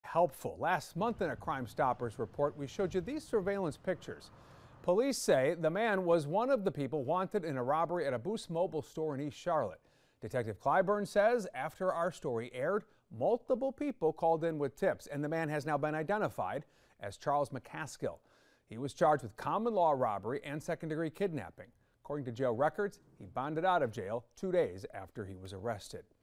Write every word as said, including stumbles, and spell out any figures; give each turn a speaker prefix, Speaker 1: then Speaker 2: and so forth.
Speaker 1: helpful. Last month in a Crime Stoppers report, we showed you these surveillance pictures. Police say the man was one of the people wanted in a robbery at a Boost Mobile store in East Charlotte. Detective Kilborne says after our story aired, multiple people called in with tips, and the man has now been identified as Charles McCaskill. He was charged with common law robbery and second-degree kidnapping. According to jail records, he bonded out of jail two days after he was arrested.